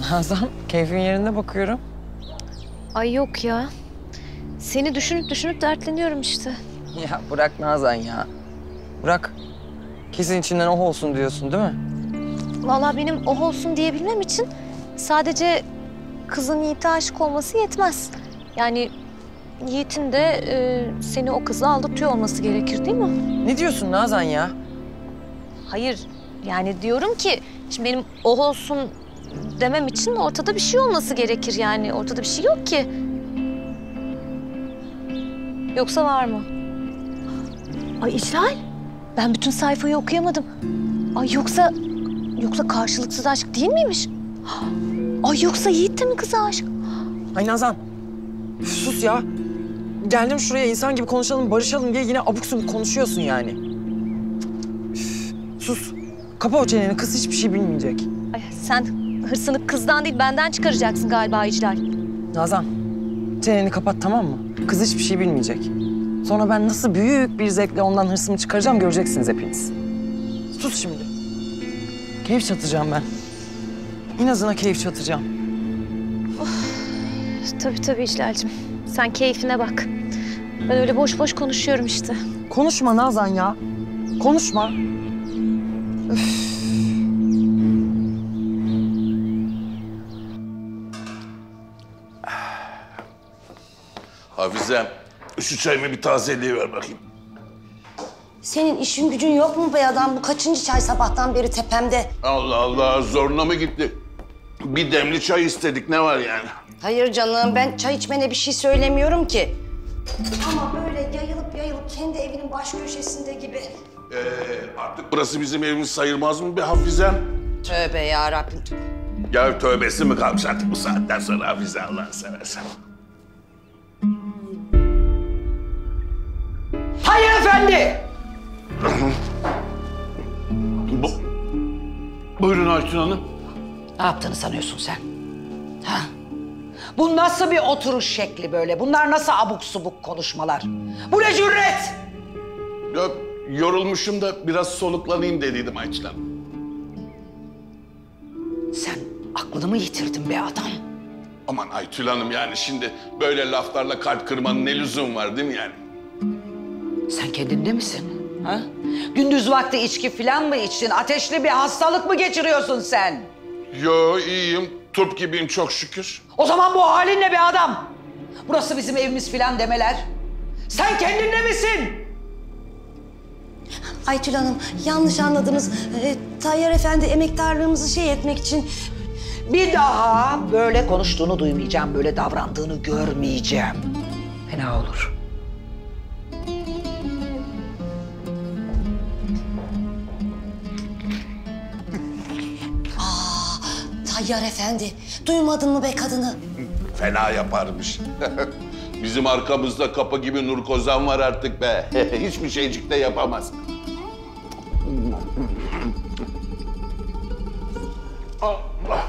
Nazan, keyfin yerinde bakıyorum. Ay yok ya. Seni düşünüp düşünüp dertleniyorum işte. Ya bırak Nazan ya. Bırak. Kesin içinden oh olsun diyorsun değil mi? Vallahi benim oh olsun diyebilmem için sadece kızın Yiğit'e aşık olması yetmez. Yani Yiğit'in de seni o kızla aldatıyor olması gerekir değil mi? Ne diyorsun Nazan ya? Hayır, yani diyorum ki şimdi benim oh olsun demem için ortada bir şey olması gerekir yani. Ortada bir şey yok ki. Yoksa var mı? Ay İclal, ben bütün sayfayı okuyamadım. Ay yoksa karşılıksız aşk değil miymiş? Ay yoksa Yiğit de mi kıza aşık? Ay Nazan, üf, sus ya. Geldim şuraya insan gibi konuşalım, barışalım diye yine abuk subuk konuşuyorsun yani. Üf, sus. Kapa o çeneni, kız hiçbir şey bilmeyecek. Ay sen hırsını kızdan değil benden çıkaracaksın galiba İclal. Nazan, çeneni kapat tamam mı? Kız hiçbir şey bilmeyecek. Sonra ben nasıl büyük bir zevkle ondan hırsımı çıkaracağım göreceksiniz hepiniz. Sus şimdi. Keyif çatacağım ben. İnazına keyif çatacağım. Tabii İclal'cim. Sen keyfine bak. Ben öyle boş boş konuşuyorum işte. Konuşma Nazan ya. Konuşma. Üf. Hafizem, şu çayımı bir tazeliğe bakayım. Senin işin gücün yok mu be adam? Bu kaçıncı çay sabahtan beri tepemde? Allah Allah, zoruna mı gitti? Bir demli çay istedik, ne var yani? Hayır canım, ben çay içmene bir şey söylemiyorum ki. Ama böyle yayılıp kendi evinin baş köşesinde gibi. Artık burası bizim evimiz sayılmaz mı be Hafizem? Tövbe yarabbim. Ya tövbesi mi kalmış artık bu saatten sonra Hafize, Allah'ını seversen. Hayır efendi! Buyurun Aytun Hanım. Ne yaptığını sanıyorsun sen? Ha? Bu nasıl bir oturuş şekli böyle? Bunlar nasıl abuk subuk konuşmalar? Bu ne cüret? Ya, yorulmuşum da biraz soluklanayım dediydim Aytun Hanım. Sen aklını mı yitirdin be adam? Aman Aytun Hanım, yani şimdi böyle laflarla kalp kırmanın ne lüzum var değil mi yani? Sen kendinde misin? Ha? Gündüz vakti içki falan mı içtin? Ateşli bir hastalık mı geçiriyorsun sen? Yo, iyiyim. Turp gibiyim çok şükür. O zaman bu halinle be adam. Burası bizim evimiz falan demeler. Sen kendinde misin? Aytül Hanım, yanlış anladınız. Tayyar Efendi emektarlığımızı etmek için... Bir daha böyle konuştuğunu duymayacağım, böyle davrandığını görmeyeceğim. Fena olur. Tayyar Efendi, duymadın mı be kadını? Fena yaparmış. Bizim arkamızda kapı gibi Nur Kozan var artık be. Hiçbir şeycik de yapamaz. Allah.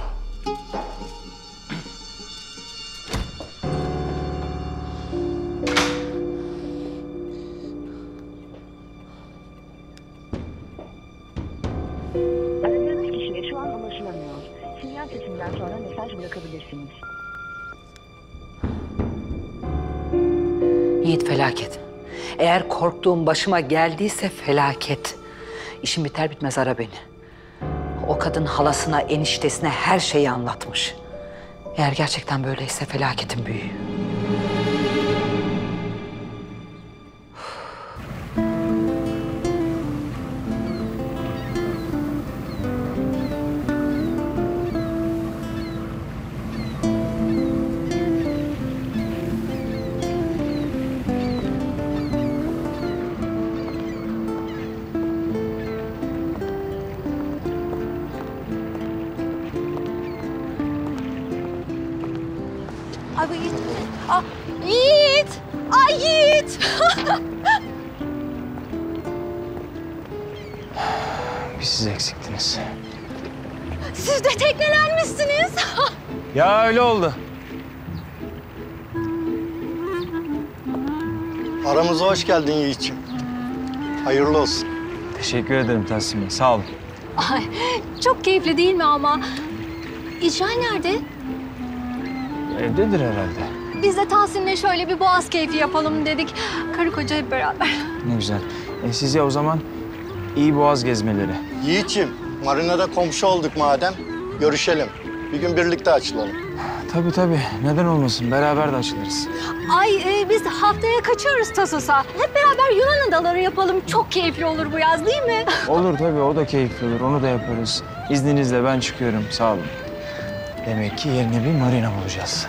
Aradığınız kişiye şu an ulaşılamıyor. Sinyal sesinden sonra mesaj bırakabilirsiniz. Yiğit felaket. Eğer korktuğum başıma geldiyse felaket. İşim biter bitmez ara beni. O kadın halasına, eniştesine her şeyi anlatmış. Eğer gerçekten böyleyse felaketin büyüğü. Ay bu Yiğit. Aa, Yiğit! Ay Yiğit! Bir siz eksiktiniz. Siz de teknelenmişsiniz. Ya öyle oldu. Aramıza hoş geldin Yiğit'ciğim. Hayırlı olsun. Teşekkür ederim Tahsin Bey. Sağ olun. Ay, çok keyifli değil mi ama? İcray nerede? Evdedir herhalde. Biz de Tahsin'le şöyle bir boğaz keyfi yapalım dedik. Karı koca hep beraber. Ne güzel. Size o zaman iyi boğaz gezmeleri. Yiğit'ciğim, marinada komşu olduk madem. Görüşelim. Bir gün birlikte açılalım. Tabii tabii. Neden olmasın? Beraber de açılırız. Ay biz haftaya kaçıyoruz Tasos'a. Hep beraber Yunan adaları yapalım. Çok keyifli olur bu yaz değil mi? Olur tabii. O da keyifli olur. Onu da yaparız. İzninizle ben çıkıyorum. Sağ olun. Demek ki yerine bir marina bulacağız.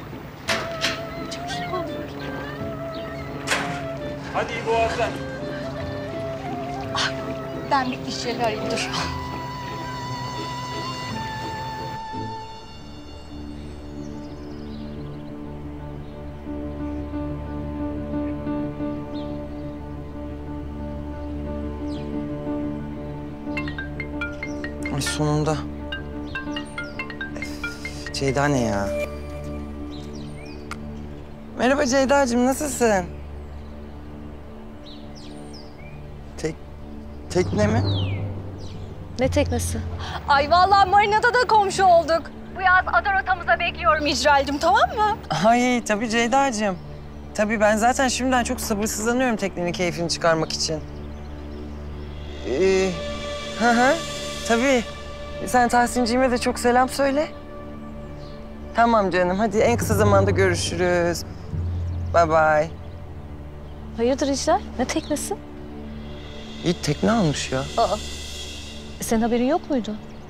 Hadi iyi boğazlar. Ben bir işleri arayayım dur. Ay sonunda. Ceyda ne ya? Merhaba Ceyda'cığım, nasılsın? Tekne mi? Ne teknesi? Ay vallahi marinada da komşu olduk. Bu yaz ada rotamıza bekliyorum İcral'cığım, tamam mı? Ay tabii Ceyda'cığım. Tabii ben zaten şimdiden çok sabırsızlanıyorum teknenin keyfini çıkarmak için. Hı. Tabii. Sen Tahsinciğime de çok selam söyle. Tamam canım, hadi en kısa zamanda görüşürüz. Bye bye. Hayırdır İcral? Ne teknesi? Yiğit tekne almış ya. Senin haberin yok muydu?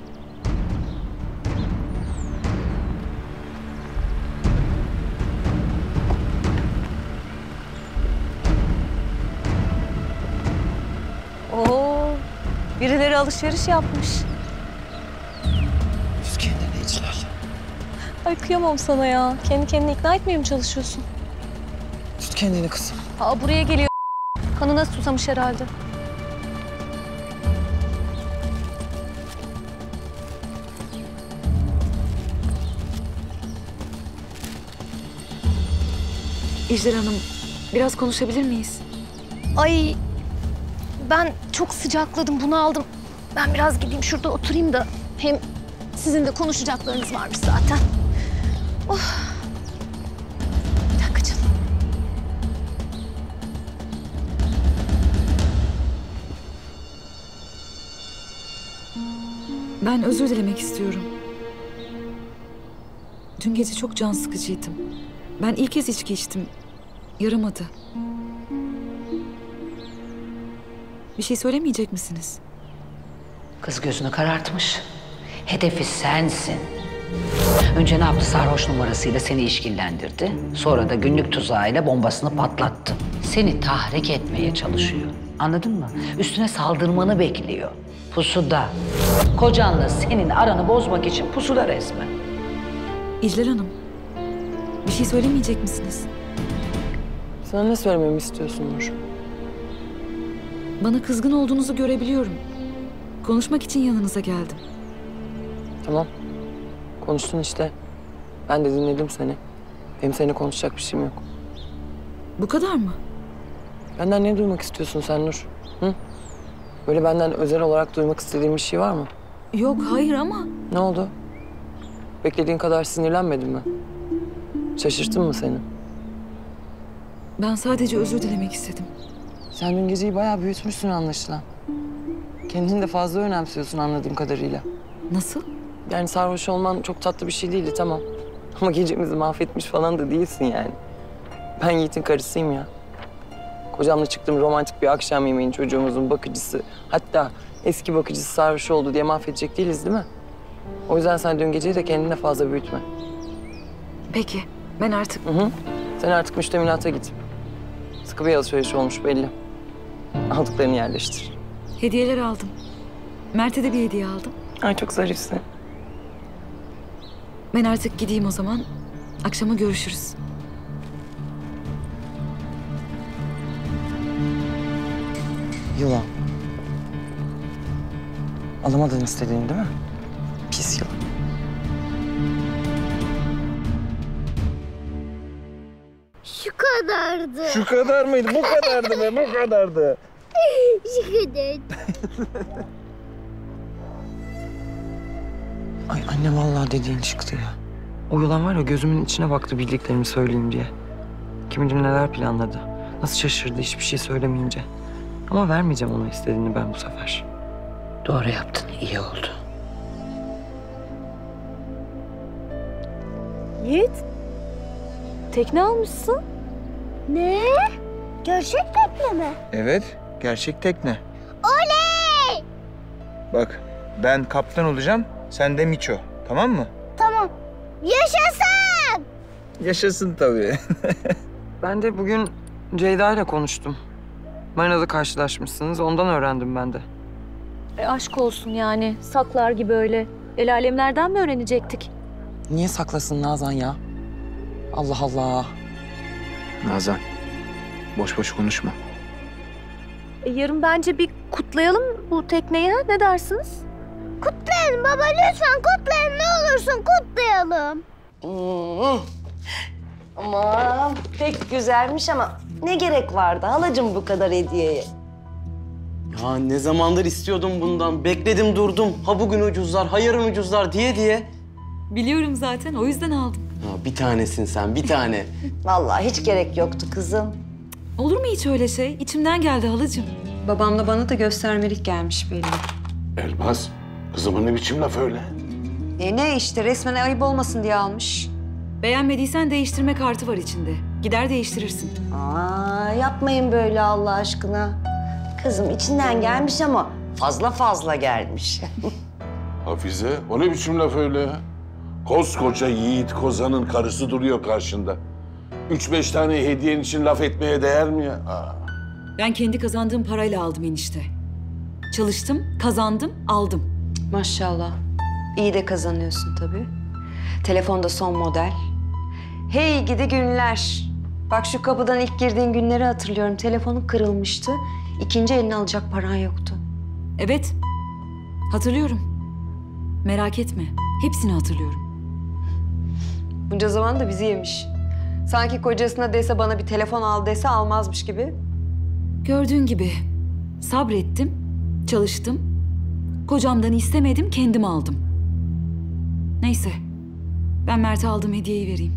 Oo, birileri alışveriş yapmış. Yüz kendine İclal. Ay kıyamam sana ya. Kendi kendini ikna etmeye mi çalışıyorsun? Tut kendini kızım. Aa, buraya geliyor. Kanına susamış herhalde. İcdar Hanım, biraz konuşabilir miyiz? Ay ben çok sıcakladım, bunaldım. Ben biraz gideyim şurada oturayım da hem sizin de konuşacaklarınız varmış zaten. Oh. Bir dakika canım. Ben özür dilemek istiyorum. Dün gece çok can sıkıcıydım. Ben ilk kez içki içtim. Yaramadı. Bir şey söylemeyecek misiniz? Kız gözünü karartmış. Hedefi sensin. Önce ne yaptı? Sarhoş numarasıyla seni işkillendirdi. Sonra da günlük tuzağıyla bombasını patlattı. Seni tahrik etmeye çalışıyor. Anladın mı? Üstüne saldırmanı bekliyor. Pusuda. Kocanla senin aranı bozmak için pusuda resmen. İclal Hanım, bir şey söylemeyecek misiniz? Sana ne söylememi istiyorsun Nur? Bana kızgın olduğunuzu görebiliyorum. Konuşmak için yanınıza geldim. Tamam. Konuştun işte. Ben de dinledim seni. Benim seninle konuşacak bir şeyim yok. Bu kadar mı? Benden ne duymak istiyorsun sen Nur? Hı? Böyle benden özel olarak duymak istediğin bir şey var mı? Yok, hayır ama... Ne oldu? Beklediğin kadar sinirlenmedin mi? Şaşırttın mı seni? Ben sadece özür dilemek istedim. Sen dün geceyi bayağı büyütmüşsün anlaşılan. Kendini de fazla önemsiyorsun anladığım kadarıyla. Nasıl? Yani sarhoş olman çok tatlı bir şey değildi tamam. Ama gecemizi mahvetmiş falan da değilsin yani. Ben Yiğit'in karısıyım ya. Kocamla çıktığım romantik bir akşam yemeğin çocuğumuzun bakıcısı. Hatta eski bakıcısı sarhoş oldu diye mahvedecek değiliz değil mi? O yüzden sen dün geceyi de kendine fazla büyütme. Peki, ben artık... Hı. Sen artık müştemilata git. Sıkı bir alışveriş olmuş belli. Aldıklarını yerleştir. Hediyeler aldım. Mert'e de bir hediye aldım. Ay çok zarifsin. Ben artık gideyim o zaman. Akşama görüşürüz. Yılan. Alamadın istediğini değil mi? Pis yılan. Şu kadardı. Şu kadar mıydı? Bu kadardı be, bu kadardı. Şu kadar. Ay anne vallahi dediğin çıktı ya. O yılan var ya gözümün içine baktı bildiklerimi söyleyeyim diye. Kim bilir neler planladı. Nasıl şaşırdı hiçbir şey söylemeyince. Ama vermeyeceğim ona istediğini ben bu sefer. Doğru yaptın, iyi oldu. Yiğit, tekne almışsın. Ne? Gerçek tekne mi? Evet, gerçek tekne. Oley! Bak, ben kaptan olacağım, sen de Miço. Tamam mı? Tamam. Yaşasın! Yaşasın tabii. Ben de bugün Ceyda ile konuştum. Marina'da karşılaşmışsınız. Ondan öğrendim ben de. Aşk olsun yani. Saklar gibi öyle. El alemlerden mi öğrenecektik? Niye saklasın Nazan ya? Allah Allah. Nazan, boş boş konuşma. Yarın bence bir kutlayalım bu tekneyi. Ne dersiniz? Kutlayalım baba lütfen kutlayalım ne olursun kutlayalım. Aman pek güzelmiş ama ne gerek vardı halacığım bu kadar hediyeye? Ya ne zamandır istiyordum bundan. Bekledim durdum. Ha bugün ucuzlar, ha yarın ucuzlar diye. Biliyorum zaten, o yüzden aldım. Ya bir tanesin sen, bir tane. Vallahi hiç gerek yoktu kızım. Olur mu hiç öyle şey? İçimden geldi halacığım. Babamla bana da göstermelik gelmiş belli. Elmas, kızıma ne biçim laf öyle? Ne işte resmen ayıp olmasın diye almış. Beğenmediysen değiştirme kartı var içinde. Gider değiştirirsin. Aa, yapmayın böyle Allah aşkına. Kızım içinden gelmiş ama fazla gelmiş. Hafize, o ne biçim laf öyle? Koskoca Yiğit Kozan'ın karısı duruyor karşında. 3-5 tane hediyen için laf etmeye değer mi ya? Aa. Ben kendi kazandığım parayla aldım enişte. Çalıştım, kazandım, aldım. Maşallah. İyi de kazanıyorsun tabii. Telefonda son model. Hey gidi günler. Bak şu kapıdan ilk girdiğin günleri hatırlıyorum. Telefonun kırılmıştı. İkinci elini alacak paran yoktu. Evet, hatırlıyorum. Merak etme, hepsini hatırlıyorum. Bunca zaman da bizi yemiş. Sanki kocasına dese bana bir telefon al dese almazmış gibi. Gördüğün gibi sabrettim, çalıştım. Kocamdan istemedim, kendim aldım. Neyse, ben Mert'e aldığım hediyeyi vereyim.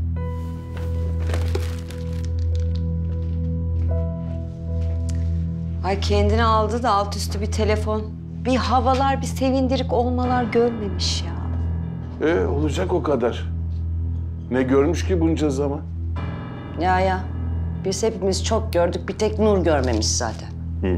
Ay kendine aldı da alt üstü bir telefon. Bir havalar, bir sevindirik olmalar görmemiş ya. Olacak o kadar. Ne görmüş ki bunca zaman? Ya, biz hepimiz çok gördük, bir tek Nur görmemiş zaten.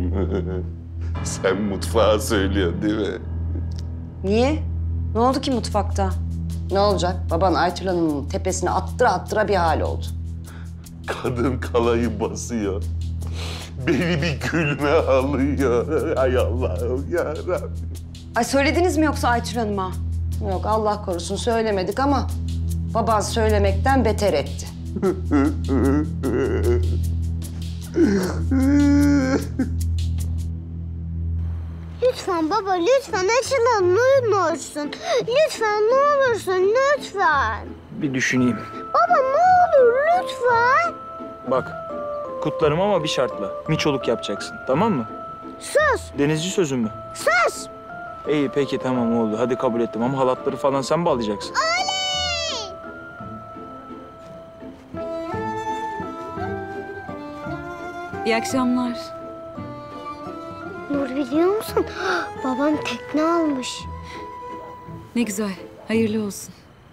Sen mutfağa söylüyorsun değil mi? Niye? Ne oldu ki mutfakta? Ne olacak? Baban Aytül Hanım'ın tepesine attıra bir hal oldu. Kadın kalayı basıyor. Beni bir gülme alıyor. Ay Allah'ım yarabbim. Ay söylediniz mi yoksa Aytül Hanım'a? Yok Allah korusun söylemedik ama baban söylemekten beter etti. Lütfen baba lütfen açılalım ne olursun. Lütfen ne olursun lütfen. Bir düşüneyim. Baba ne olur lütfen. Bak, kutlarım ama bir şartla. Miçoluk yapacaksın, tamam mı? Söz. Denizci sözü mü? Söz. İyi peki tamam oldu. Hadi kabul ettim ama halatları falan sen bağlayacaksın. Oley! İyi akşamlar. Nur biliyor musun? Babam tekne almış. Ne güzel, hayırlı olsun.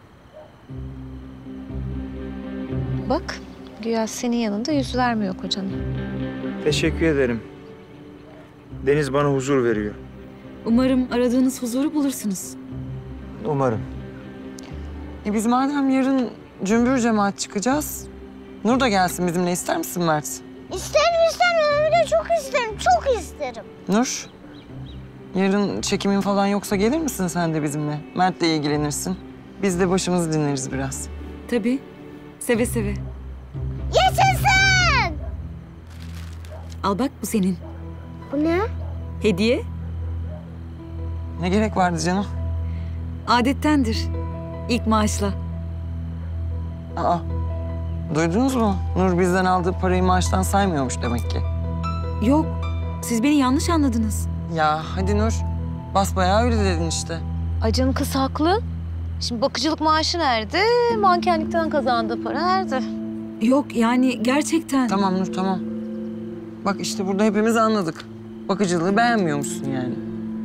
Bak, güya senin yanında yüz vermiyor kocana. Teşekkür ederim. Deniz bana huzur veriyor. Umarım aradığınız huzuru bulursunuz. Umarım. Biz madem yarın cümbür cemaat çıkacağız, Nur da gelsin bizimle. İster misin Mert? İsterim öyle çok isterim çok isterim. Nur, yarın çekimin falan yoksa gelir misin sen de bizimle? Mert'le ilgilenirsin. Biz de başımızı dinleriz biraz. Tabii, seve seve. Yaşasın! Al bak bu senin. Bu ne? Hediye. Ne gerek vardı canım? Adettendir. İlk maaşla. Aa, duydunuz mu? Nur bizden aldığı parayı maaştan saymıyormuş demek ki. Yok, siz beni yanlış anladınız. Ya hadi Nur, basbayağı öyle dedin işte. Ay canım kız haklı. Şimdi bakıcılık maaşı nerede? Mankenlikten kazandığı para nerede? Yok yani gerçekten. Tamam Nur, tamam. Bak işte burada hepimiz anladık. Bakıcılığı beğenmiyormuşsun yani.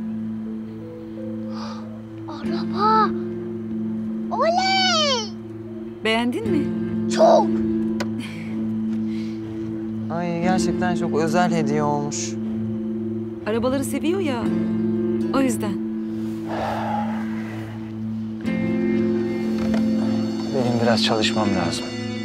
Araba. Oley! Beğendin mi? Çok. Ay gerçekten çok özel hediye olmuş. Arabaları seviyor ya. O yüzden. Benim biraz çalışmam lazım.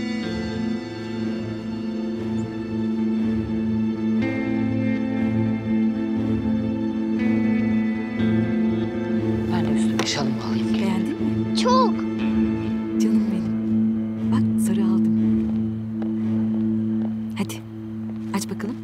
Ben de üstüme şalımı alayım. Beğendin mi? Çok. Canım benim. Bak sarı aldım. Hadi aç bakalım.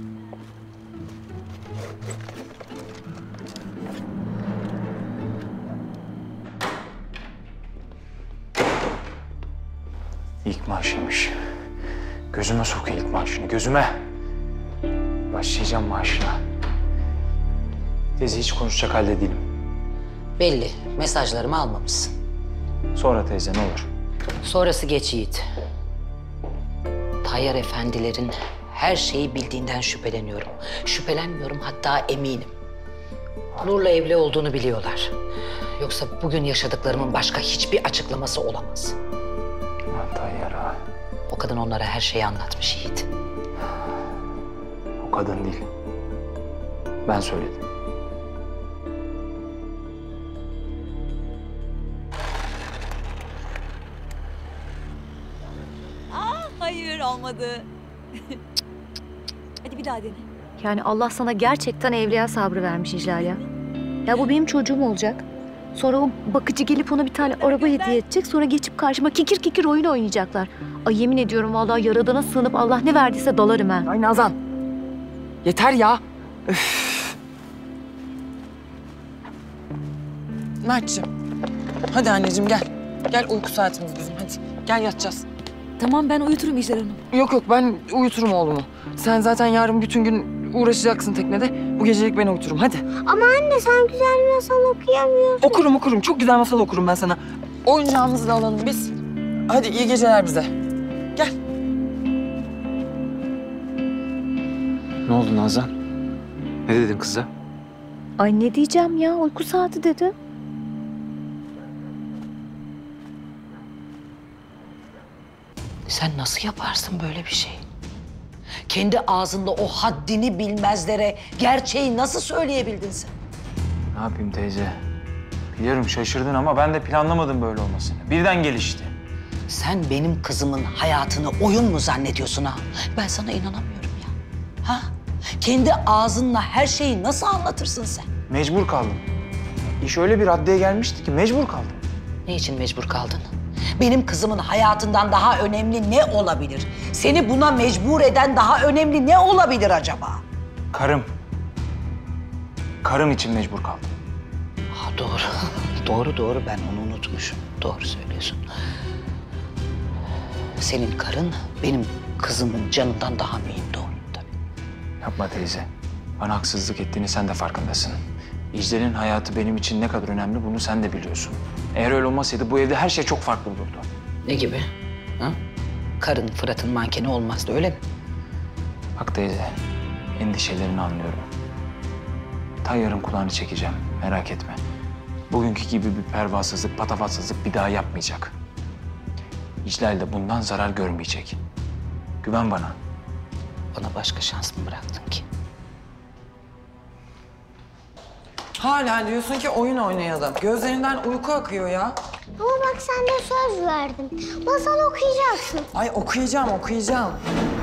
İlk maaşıymış. Gözüme sokuyor ilk maaşını, gözüme. Başlayacağım maaşına. Teyze hiç konuşacak halde değilim. Belli. Mesajlarımı almamışsın. Sonra teyze ne olur. Sonrası geç Yiğit. Tayyar efendilerin her şeyi bildiğinden şüpheleniyorum. Şüphelenmiyorum, hatta eminim. Nur'la evli olduğunu biliyorlar. Yoksa bugün yaşadıklarımın başka hiçbir açıklaması olamaz. Tayyar ha. O kadın onlara her şeyi anlatmış Yiğit. O kadın değil. Ben söyledim. Hayır olmadı. Hadi bir daha dene. Yani Allah sana gerçekten evliya sabrı vermiş İclal ya. Ya bu benim çocuğum olacak. Sonra o bakıcı gelip ona bir tane araba hediye edecek. Sonra geçip karşıma kikir kikir oyun oynayacaklar. Ay yemin ediyorum vallahi Yaradan'a sığınıp Allah ne verdiyse dalarım ha. Ay Nazan. Yeter ya. Üf. Mert'ciğim. Hadi anneciğim gel. Gel uyku saatimiz bizim hadi. Gel yatacağız. Tamam ben uyuturum İclal Hanım. Yok yok ben uyuturum oğlumu. Sen zaten yarın bütün gün uğraşacaksın teknede. Bu gecelik ben uyuturum hadi. Ama anne sen güzel bir masal okuyamıyorsun. Okurum. Çok güzel masal okurum ben sana. Oyuncağımızı da alalım biz. Hadi iyi geceler bize. Gel. Ne oldu Nazan? Ne dedin kıza? Ay ne diyeceğim ya uyku saati dedim. Sen nasıl yaparsın böyle bir şey? Kendi ağzında o haddini bilmezlere gerçeği nasıl söyleyebildin sen? Ne yapayım teyze? Biliyorum şaşırdın ama ben de planlamadım böyle olmasını. Birden gelişti. Sen benim kızımın hayatını oyun mu zannediyorsun ha? Ben sana inanamıyorum ya. Ha? Kendi ağzınla her şeyi nasıl anlatırsın sen? Mecbur kaldım. İş öyle bir raddeye gelmişti ki mecbur kaldım. Ne için mecbur kaldın? Benim kızımın hayatından daha önemli ne olabilir? Seni buna mecbur eden daha önemli ne olabilir acaba? Karım. Karım için mecbur kaldım. Ha, doğru ben onu unutmuşum. Doğru söylüyorsun. Senin karın benim kızımın canından daha mühim, doğru tabii. Yapma teyze. Bana haksızlık ettiğini sen de farkındasın. İclal'in hayatı benim için ne kadar önemli bunu sen de biliyorsun. Eğer öyle olmasaydı bu evde her şey çok farklı olurdu. Ne gibi? Ha? Karın Fırat'ın mankeni olmazdı öyle mi? Bak teyze, endişelerini anlıyorum. Tayyar'ın kulağını çekeceğim, merak etme. Bugünkü gibi bir pervasızlık, patafatsızlık bir daha yapmayacak. İclal de bundan zarar görmeyecek. Güven bana. Bana başka şans mı bıraktın ki? Hala diyorsun ki oyun oynayalım. Gözlerinden uyku akıyor ya. Ama bak sen de söz verdin. Masal okuyacaksın. Ay okuyacağım.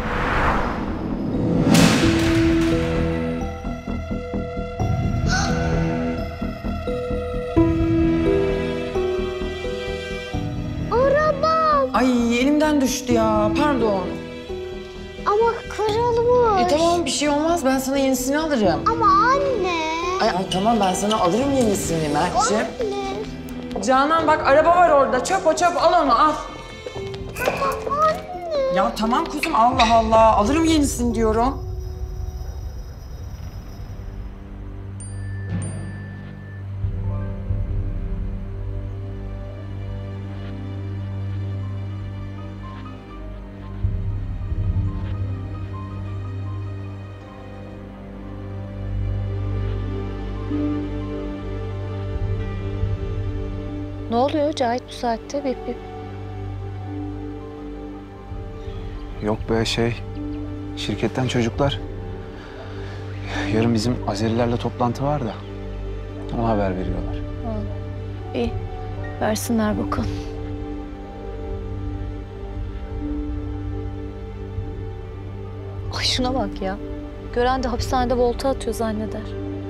Arabam. Ay elimden düştü ya, pardon. Ama kırılmış. Tamam bir şey olmaz, ben sana yenisini alırım. Ama anne. Ay tamam ben sana alırım yenisini Mert'ciğim. Anne. Canan bak araba var orada, çöp al onu al. Anne. Ya tamam kuzum Allah Allah, alırım yenisini diyorum. Ne oluyor Cahit bu saatte? Bip bip. Yok be şirketten çocuklar. Yarın bizim Azerilerle toplantı var da ona haber veriyorlar. Ha. İyi. Versinler bakalım. Ay şuna bak ya. Gören de hapishanede volta atıyor zanneder.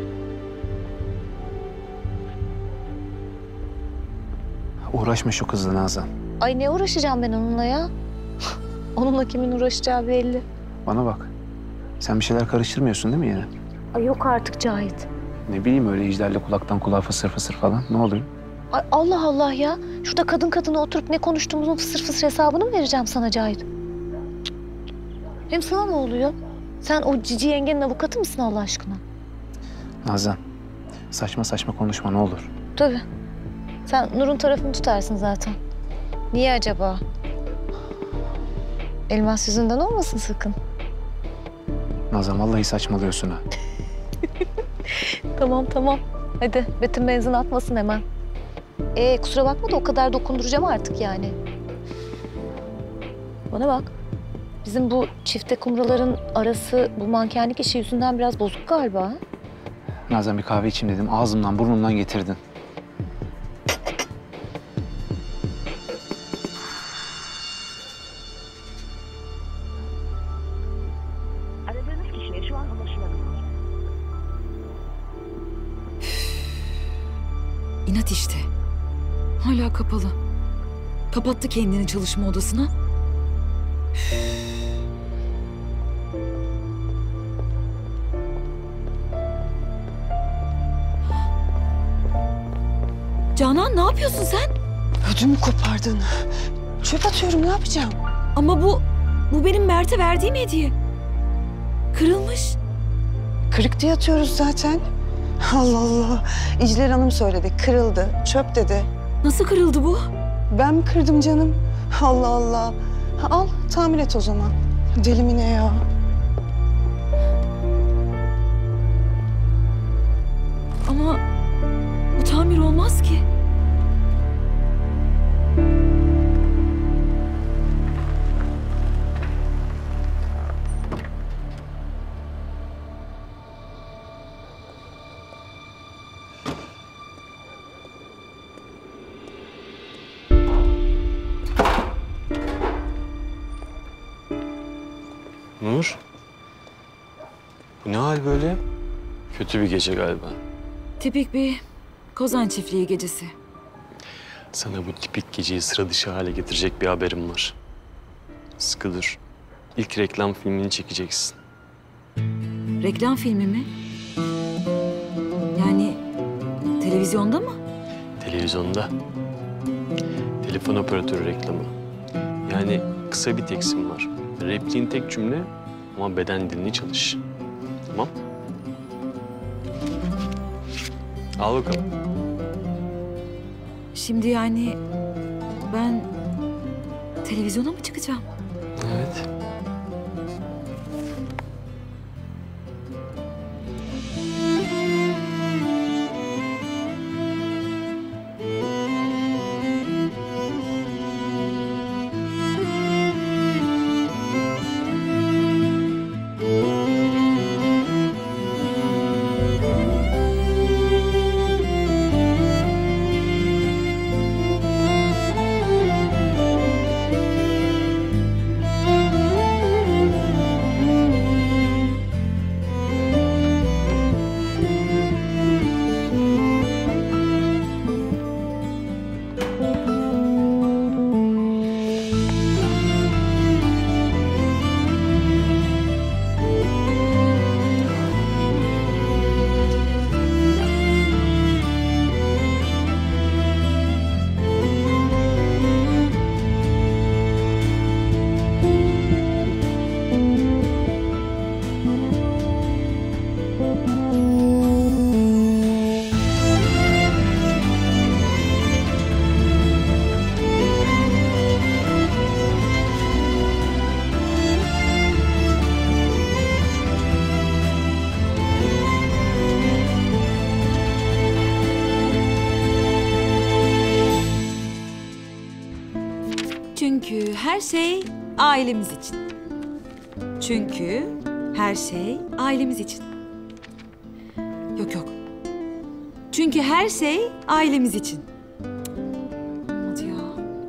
Uğraşma şu kızla Nazan. Ay ne uğraşacağım ben onunla ya? Onunla kimin uğraşacağı belli. Bana bak. Sen bir şeyler karıştırmıyorsun değil mi yine? Ay yok artık Cahit. Ne bileyim öyle İclal'le kulaktan kulağa fısır fısır falan. Ne oluyor? Ay Allah Allah ya. Şurada kadın kadına oturup ne konuştuğumuzun fısır fısır hesabını mı vereceğim sana Cahit? Hem sana ne oluyor? Sen o cici yengenin avukatı mısın Allah aşkına? Nazan, saçma saçma konuşma ne olur. Tabii. Sen Nur'un tarafını tutarsın zaten. Niye acaba? Elmas yüzünden olmasın sakın. Nazan vallahi saçmalıyorsun ha. Tamam. Hadi Betim benzin atmasın hemen. Kusura bakma da o kadar dokunduracağım artık yani. Bana bak. Bizim bu çifte kumruların arası bu mankenlik işi yüzünden biraz bozuk galiba. Ha? Nazan bir kahve içeyim dedim. Ağzımdan burnumdan getirdin. Aradığınız kişiye şu an ulaşılamıyor. İnat işte. Hala kapalı. Kapattı kendini çalışma odasına. Canan ne yapıyorsun sen? Ödümü kopardın. Çöp atıyorum, ne yapacağım? Ama bu benim Mert'e verdiğim hediye. Kırılmış. Kırık diye atıyoruz zaten. Allah Allah. İcler Hanım söyledi, kırıldı. Çöp dedi. Nasıl kırıldı bu? Ben mi kırdım canım? Allah Allah. Al, tamir et o zaman. Deli mi ne ya? Ama bu tamir olmaz ki. Nur. Bu ne hal böyle? Kötü bir gece galiba. Tipik bir Kozan çiftliği gecesi. Sana bu tipik geceyi sıra dışı hale getirecek bir haberim var. Sıkı dur. İlk reklam filmini çekeceksin. Reklam filmi mi? Yani televizyonda mı? Televizyonda. Telefon operatörü reklamı. Yani kısa bir tekstim var. Repliğin tek cümle ama beden dilini çalış. Tamam? Al bakalım. Şimdi yani ben televizyona mı çıkacağım? Evet. her şey ailemiz için. Çünkü her şey ailemiz için. Yok yok. Çünkü her şey ailemiz için. Olmadı ya.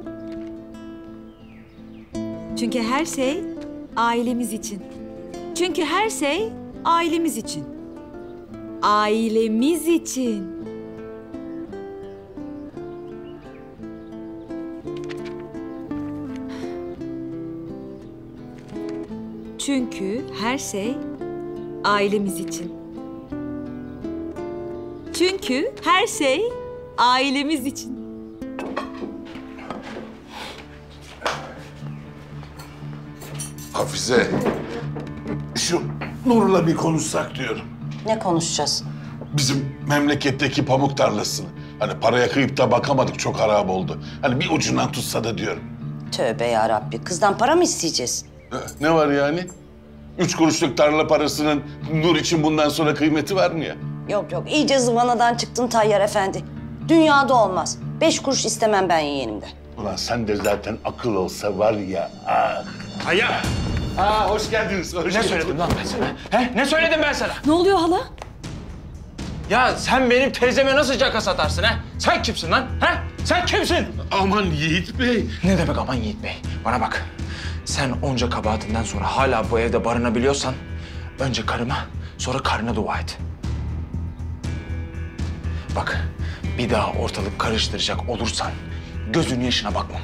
Çünkü her şey ailemiz için. Çünkü her şey ailemiz için. Ailemiz için. Çünkü her şey ailemiz için. Çünkü her şey ailemiz için. Hafize, şu Nur'la bir konuşsak diyorum. Ne konuşacağız? Bizim memleketteki pamuk tarlasını. Hani paraya kıyıp da bakamadık, çok harap oldu. Hani bir ucundan tutsa da diyorum. Tövbe yarabbi. Kızdan para mı isteyeceğiz? Ne var yani? 3 kuruşluk tarla parasının Nur için bundan sonra kıymeti var mı ya? Yok yok. İyice zıvanadan çıktın Tayyar Efendi. Dünyada olmaz. 5 kuruş istemem ben yeğenimden. Ulan sen de zaten akıl olsa var ya. Ah. Hayya! Hoş geldiniz. Ne söyledim lan ben sana? He? Ne söyledim ben sana? Ne oluyor hala? Ya sen benim teyzeme nasıl caka satarsın ha? Sen kimsin lan? Ha? Sen kimsin? Aman Yiğit Bey. Ne demek aman Yiğit Bey? Bana bak. Sen onca kabahatinden sonra hala bu evde barınabiliyorsan önce karıma sonra karnına dua et. Bak bir daha ortalık karıştıracak olursan gözünün yaşına bakmam.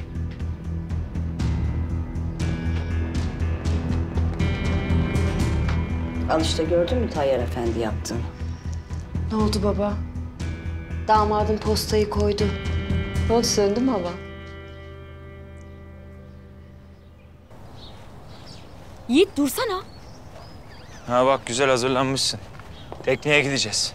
Al işte gördün mü Tayyar Efendi yaptığını? Ne oldu baba? Damadım postayı koydu. Ne oldu, söndü mü baba? Yiğit dursana. Ha bak güzel hazırlanmışsın. Tekneye gideceğiz.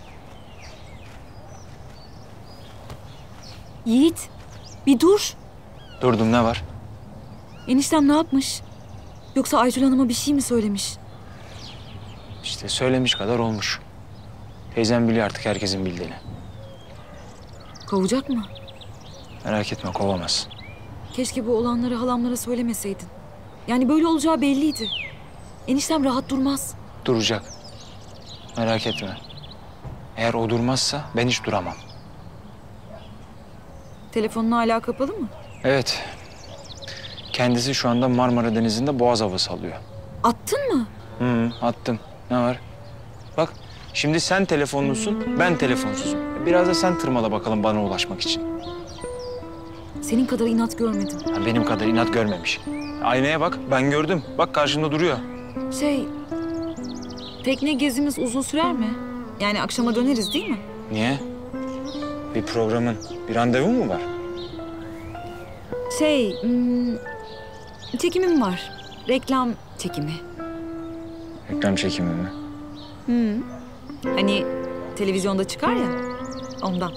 Yiğit bir dur. Durdum, ne var? Eniştem ne yapmış? Yoksa Aytül Hanım'a bir şey mi söylemiş? İşte söylemiş kadar olmuş. Teyzem biliyor artık herkesin bildiğini. Kovacak mı? Merak etme, kovamaz. Keşke bu olanları halamlara söylemeseydin. Yani böyle olacağı belliydi. Eniştem rahat durmaz. Duracak. Merak etme. Eğer o durmazsa ben hiç duramam. Telefonun hala kapalı mı? Evet. Kendisi şu anda Marmara Denizi'nde boğaz havası alıyor. Attın mı? Attım. Ne var? Bak şimdi sen telefonlusun, ben telefonsuzum. Biraz da sen tırmala bakalım bana ulaşmak için. Senin kadar inat görmedim. Ha, benim kadar inat görmemiş. Aynaya bak, ben gördüm. Bak karşında duruyor. Tekne gezimiz uzun sürer mi? Yani akşama döneriz değil mi? Niye? Bir programın, bir randevu mu var? Çekimim var. Reklam çekimi. Reklam çekimi mi? Hani televizyonda çıkar ya, ondan.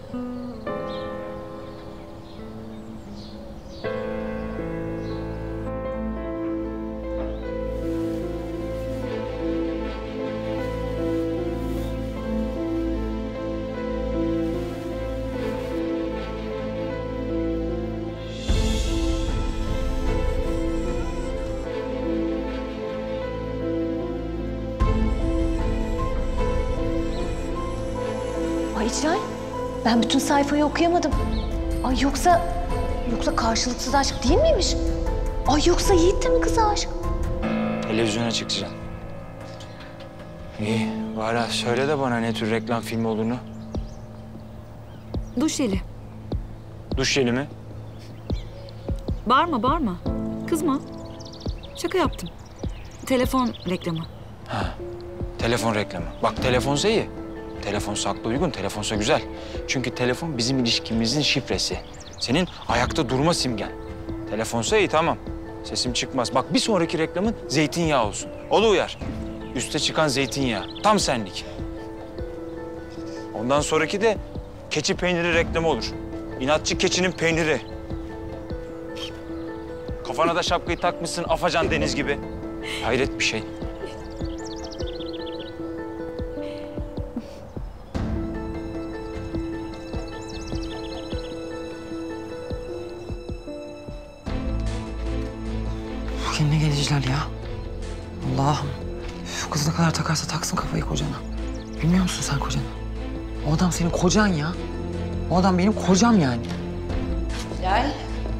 Ay İclal, ben bütün sayfayı okuyamadım. Ay yoksa karşılıksız aşk değil miymiş? Ay yoksa Yiğit de mi kıza aşık? Televizyona çıkacaksın. İyi, bari söyle de bana ne tür reklam filmi olduğunu. Duş jeli. Duş jeli mi? Bağırma. Kızma. Şaka yaptım. Telefon reklamı. Telefon reklamı. Bak telefonsa iyi. Telefonsa akla uygun, telefonsa güzel. Çünkü telefon bizim ilişkimizin şifresi. Senin ayakta durma simgen. Telefonsa iyi, tamam. Sesim çıkmaz. Bak bir sonraki reklamın zeytinyağı olsun. O da uyar. Üste çıkan zeytinyağı. Tam senlik. Ondan sonraki de keçi peyniri reklamı olur. İnatçı keçinin peyniri. Kafana da şapkayı takmışsın Afacan Deniz gibi. Hayret bir şey. kendine gel İclal ya. Allah'ım. Şu kız ne kadar takarsa taksın kafayı kocana. Bilmiyor musun sen kocanı? O adam senin kocan ya. O adam benim kocam yani. Gel.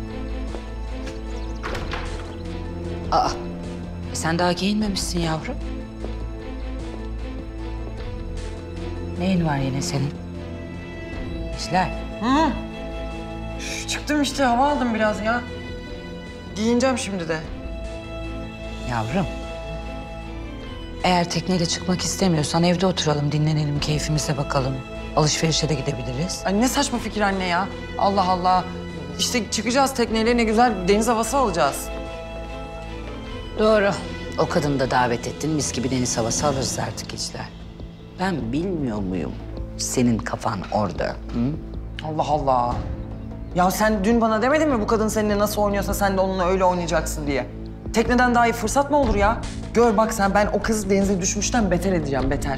Aa, sen daha giyinmemişsin yavrum. Neyin var yine senin? İşler. Hı. Çıktım işte, hava aldım biraz ya. Giyineceğim şimdi de. Yavrum. Eğer tekneyle çıkmak istemiyorsan evde oturalım, dinlenelim, keyfimize bakalım. Alışverişe de gidebiliriz. Ay ne saçma fikir anne ya. Allah Allah. İşte çıkacağız tekneyle, ne güzel deniz havası alacağız. Doğru. O kadını da davet ettin. Mis gibi deniz havası alırız artık İclal. Ben bilmiyor muyum? Senin kafan orada. Hı? Allah Allah. Ya sen dün bana demedin mi bu kadın seninle nasıl oynuyorsa sen de onunla öyle oynayacaksın diye? Tekneden daha iyi fırsat mı olur ya? Gör bak sen, ben o kızı denize düşmüşten beter edeceğim, beter.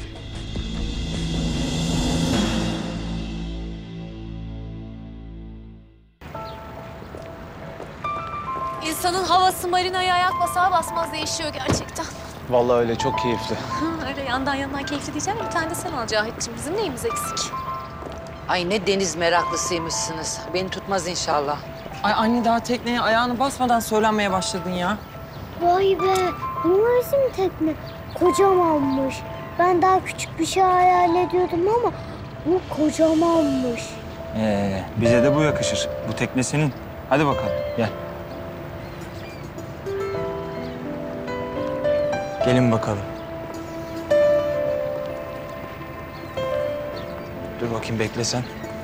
İnsanın havası marinaya ayak basağı basmaz değişiyor gerçekten. Vallahi öyle, çok keyifli. Öyle yandan keyifli diyeceğim. Bir tane de sen al Cahit'ciğim. Bizim neyimiz eksik? Ay ne deniz meraklısıymışsınız. Beni tutmaz inşallah. Ay anne, daha tekneye ayağını basmadan söylenmeye başladın ya. Vay be, bu nasıl tekne? Kocamanmış. Ben daha küçük bir şey hayal ediyordum ama bu kocamanmış. Bize de bu yakışır. Bu tekne senin. Hadi bakalım, gel. Gelin bakalım. Dur bakayım, bekle sen.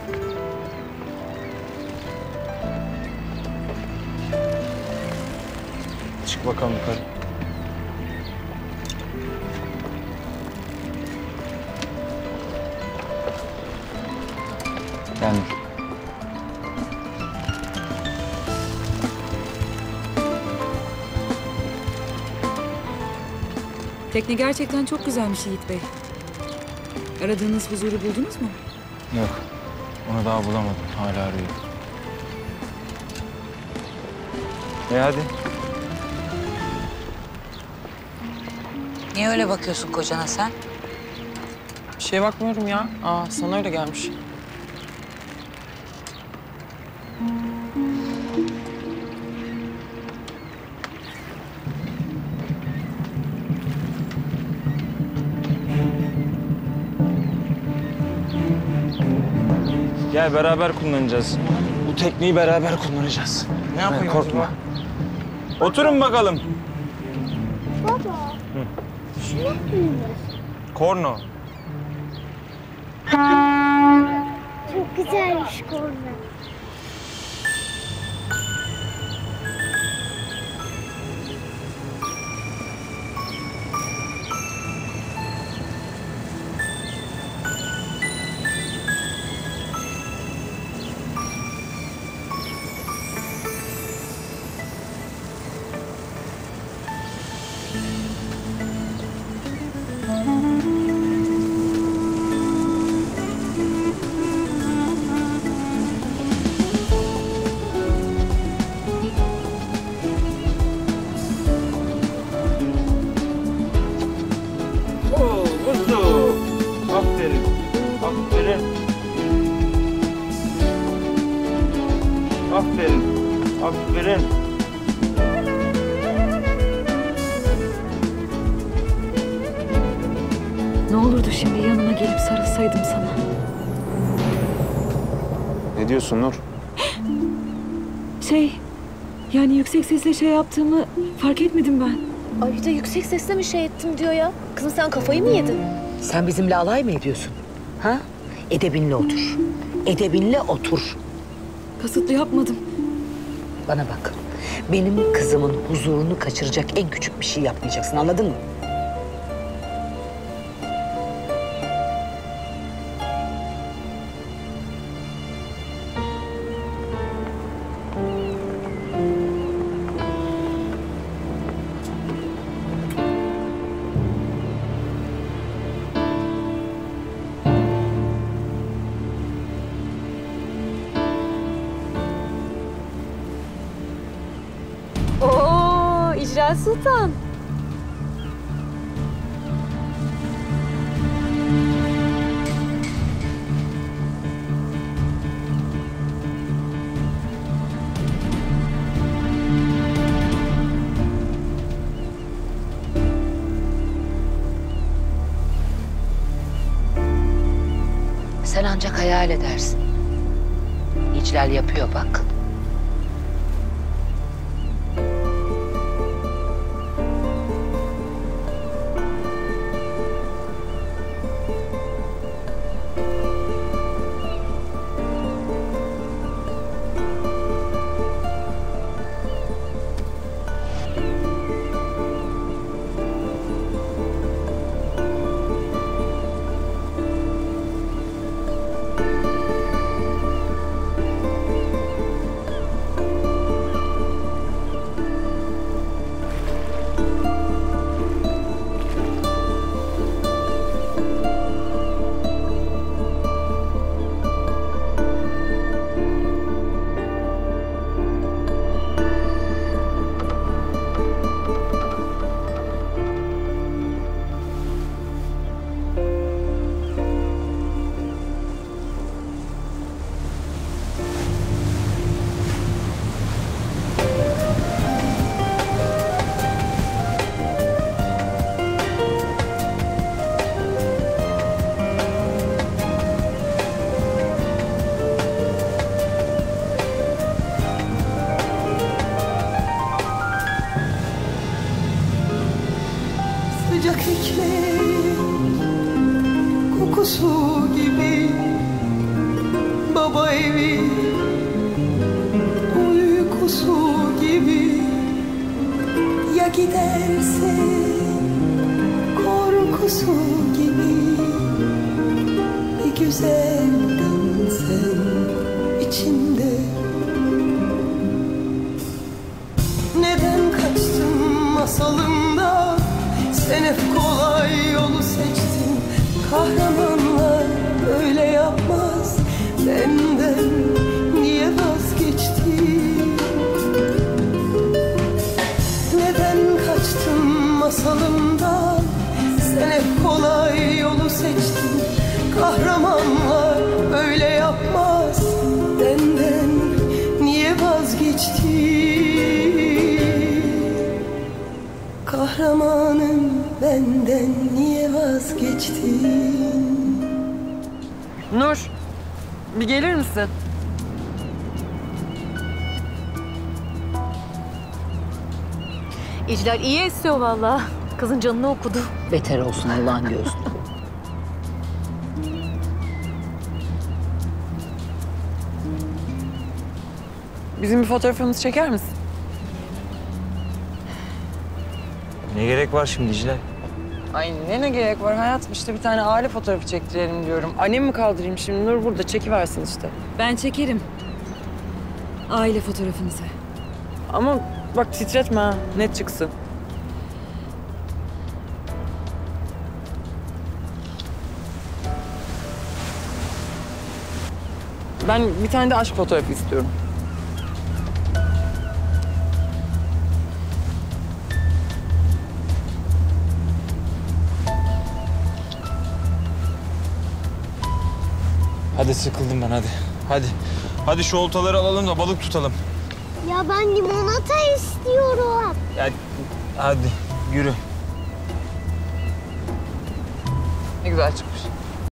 Çık bakalım yukarı. Gel. Tekne gerçekten çok güzelmiş Yiğit Bey. Aradığınız huzuru buldunuz mu? Yok, onu daha bulamadım. Hala arıyorum. Hadi. Niye öyle bakıyorsun kocana sen? Bir şeye bakmıyorum ya. Aa, sana öyle gelmiş. Gel, beraber kullanacağız. Bu tekneyi beraber kullanacağız. Ne yapıyorsun? Korkma. Oturun bakalım. Baba, şu neymiş? Korno. Çok güzelmiş korna. Aferin. Aferin. Aferin. Aferin. Ne olurdu şimdi yanına gelip sarılsaydım sana. Ne diyorsun Nur? Yani yüksek sesle şey yaptığımı fark etmedim ben. Ay bir de yüksek sesle mi şey ettim diyor ya. Kızım sen kafayı mı yedin? Sen bizimle alay mı ediyorsun? Ha? Edebinle otur. Edebinle otur. Kasıtlı yapmadım. Bana bak. Benim kızımın huzurunu kaçıracak en küçük bir şey yapmayacaksın, anladın mı? Oo İclal Sultan. Sen ancak hayal edersin. İclal yapıyor bak. Sıcak ekmek kokusu gibi, baba evi uykusu gibi. Ya giderse korkusu gibi, bir güzeldin sen içinde. Neden kaçtın masalımda? Sen hep kolay yolu seçtin. Kahramanlar öyle yapmaz. Benden niye vazgeçtin? Neden kaçtın masalımdan? Sen hep kolay yolu seçtin. Kahramanlar öyle yapmaz. Benden niye vazgeçtin? Kahramanım, benden niye vazgeçtin? Nur, bir gelir misin? İclal iyi esiyor vallahi. Kızın canını okudu. Beter olsun Allah'ın gözü. Bizim bir fotoğrafımızı çeker misin? Ne gerek var şimdi İclal? Ay ne gerek var hayatım, işte bir tane aile fotoğrafı çektirelim diyorum. Annemi mi kaldırayım şimdi? Nur burada, çekiversin işte. Ben çekerim. Aile fotoğrafınızı. Ama bak titretme ha, net çıksın. Ben bir tane de aşk fotoğrafı istiyorum. Hadi sıkıldım ben hadi. Hadi. Hadi şu oltaları alalım da balık tutalım. Ya ben limonata istiyorum. Ya hadi yürü. Ne güzel çıkmış.